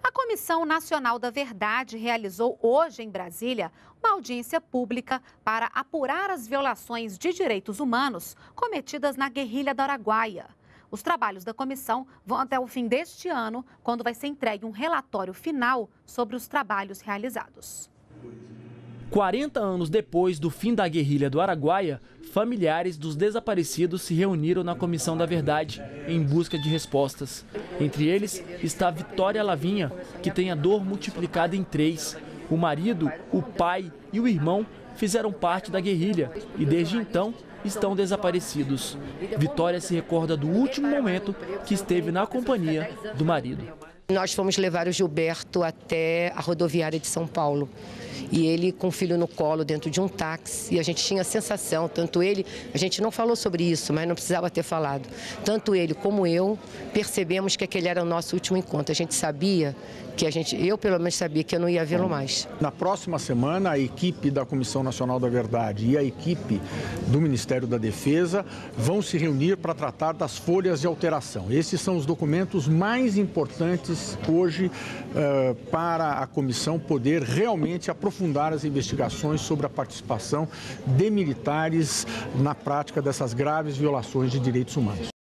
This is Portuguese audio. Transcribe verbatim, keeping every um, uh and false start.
A Comissão Nacional da Verdade realizou hoje em Brasília uma audiência pública para apurar as violações de direitos humanos cometidas na guerrilha do Araguaia. Os trabalhos da comissão vão até o fim deste ano, quando vai ser entregue um relatório final sobre os trabalhos realizados. quarenta anos depois do fim da guerrilha do Araguaia, familiares dos desaparecidos se reuniram na Comissão da Verdade em busca de respostas. Entre eles está Vitória Lavinha, que tem a dor multiplicada em três. O marido, o pai e o irmão fizeram parte da guerrilha e desde então estão desaparecidos. Vitória se recorda do último momento que esteve na companhia do marido. Nós fomos levar o Gilberto até a rodoviária de São Paulo. E ele com o filho no colo dentro de um táxi, e a gente tinha a sensação, tanto ele, a gente não falou sobre isso, mas não precisava ter falado, tanto ele como eu percebemos que aquele era o nosso último encontro. A gente sabia que a gente, eu pelo menos sabia que eu não ia vê-lo mais. Na próxima semana, a equipe da Comissão Nacional da Verdade e a equipe do Ministério da Defesa vão se reunir para tratar das folhas de alteração. Esses são os documentos mais importantes hoje uh, para a comissão poder realmente aprofundar as investigações sobre a participação de militares na prática dessas graves violações de direitos humanos.